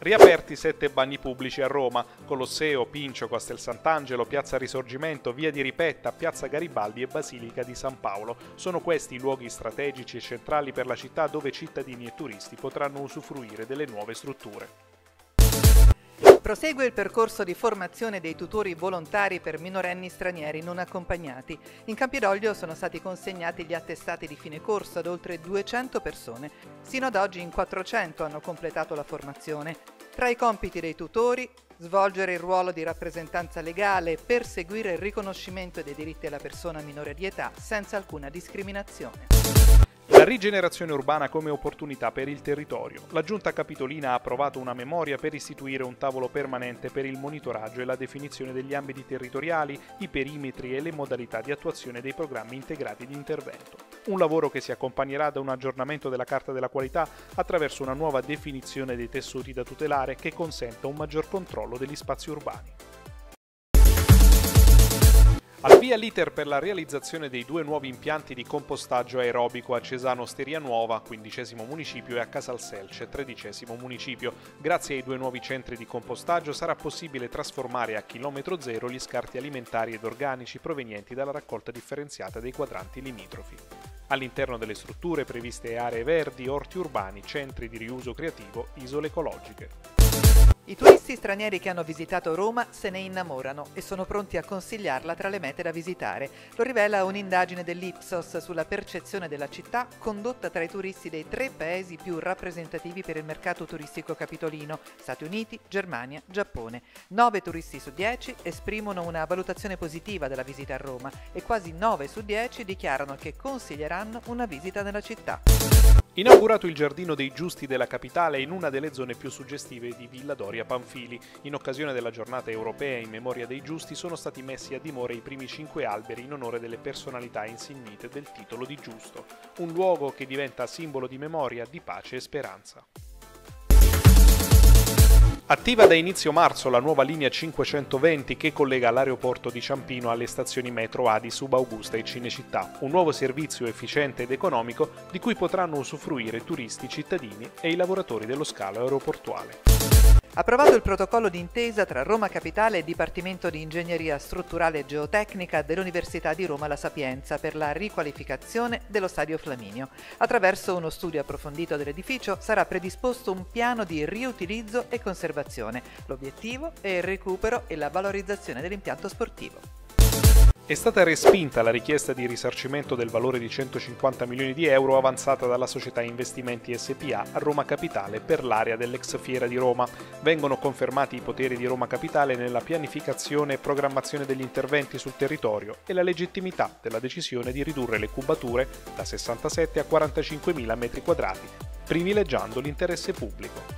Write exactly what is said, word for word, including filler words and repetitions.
Riaperti sette bagni pubblici a Roma: Colosseo, Pincio, Castel Sant'Angelo, Piazza Risorgimento, Via di Ripetta, Piazza Garibaldi e Basilica di San Paolo. Sono questi i luoghi strategici e centrali per la città dove cittadini e turisti potranno usufruire delle nuove strutture. Prosegue il percorso di formazione dei tutori volontari per minorenni stranieri non accompagnati. In Campidoglio sono stati consegnati gli attestati di fine corso ad oltre duecento persone. Sino ad oggi in quattrocento hanno completato la formazione. Tra i compiti dei tutori, svolgere il ruolo di rappresentanza legale, perseguire il riconoscimento dei diritti della persona minore di età senza alcuna discriminazione. La rigenerazione urbana come opportunità per il territorio. La Giunta Capitolina ha approvato una memoria per istituire un tavolo permanente per il monitoraggio e la definizione degli ambiti territoriali, i perimetri e le modalità di attuazione dei programmi integrati di intervento. Un lavoro che si accompagnerà da un aggiornamento della Carta della Qualità attraverso una nuova definizione dei tessuti da tutelare che consenta un maggior controllo degli spazi urbani. Al via l'iter per la realizzazione dei due nuovi impianti di compostaggio aerobico a Cesano Steria Nuova, quindicesimo municipio, e a Casalselce, tredicesimo municipio. Grazie ai due nuovi centri di compostaggio sarà possibile trasformare a chilometro zero gli scarti alimentari ed organici provenienti dalla raccolta differenziata dei quadranti limitrofi. All'interno delle strutture previste aree verdi, orti urbani, centri di riuso creativo, isole ecologiche. I turisti stranieri che hanno visitato Roma se ne innamorano e sono pronti a consigliarla tra le mete da visitare. Lo rivela un'indagine dell'Ipsos sulla percezione della città condotta tra i turisti dei tre paesi più rappresentativi per il mercato turistico capitolino: Stati Uniti, Germania, Giappone. nove turisti su dieci esprimono una valutazione positiva della visita a Roma e quasi nove su dieci dichiarano che consiglieranno una visita nella città. Inaugurato il Giardino dei Giusti della capitale in una delle zone più suggestive di Villa Doria Pamphili. In occasione della giornata europea in memoria dei Giusti sono stati messi a dimora i primi cinque alberi in onore delle personalità insignite del titolo di Giusto. Un luogo che diventa simbolo di memoria, di pace e speranza. Attiva da inizio marzo la nuova linea cinquecentoventi che collega l'aeroporto di Ciampino alle stazioni metro A di Subaugusta e Cinecittà, un nuovo servizio efficiente ed economico di cui potranno usufruire turisti, cittadini e i lavoratori dello scalo aeroportuale. Approvato il protocollo d'intesa tra Roma Capitale e Dipartimento di Ingegneria Strutturale e Geotecnica dell'Università di Roma La Sapienza per la riqualificazione dello Stadio Flaminio. Attraverso uno studio approfondito dell'edificio sarà predisposto un piano di riutilizzo e conservazione. L'obiettivo è il recupero e la valorizzazione dell'impianto sportivo. È stata respinta la richiesta di risarcimento del valore di centocinquanta milioni di euro avanzata dalla società Investimenti S P A a Roma Capitale per l'area dell'ex Fiera di Roma. Vengono confermati i poteri di Roma Capitale nella pianificazione e programmazione degli interventi sul territorio e la legittimità della decisione di ridurre le cubature da sessantasette a quarantacinquemila metri quadrati, privilegiando l'interesse pubblico.